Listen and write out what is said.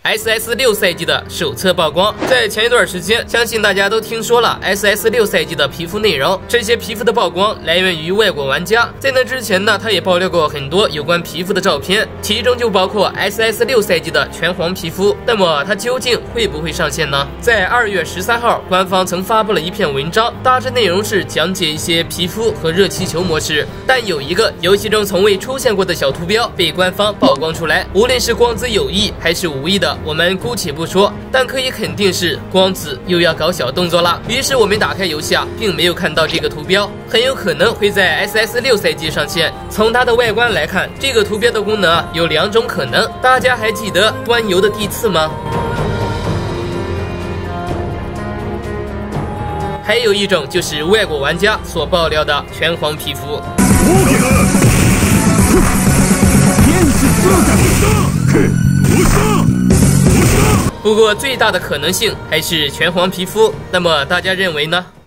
SS6 赛季的首次曝光。在前一段时间，相信大家都听说了 SS6 赛季的皮肤内容。这些皮肤的曝光来源于外国玩家。在那之前呢，他也爆料过很多有关皮肤的照片，其中就包括 SS6 赛季的全黄皮肤。那么它究竟会不会上线呢？在2月13号，官方曾发布了一篇文章，大致内容是讲解一些皮肤和热气球模式，但有一个游戏中从未出现过的小图标被官方曝光出来。无论是光子有意还是无意的，我们姑且不说，但可以肯定是光子又要搞小动作了。于是我们打开游戏并没有看到这个图标，很有可能会在 SS6 赛季上线。从它的外观来看，这个图标的功能有2种可能。大家还记得端游的地刺吗？还有一种就是外国玩家所爆料的全黄皮肤。不过最大的可能性还是全黄皮肤，那么大家认为呢？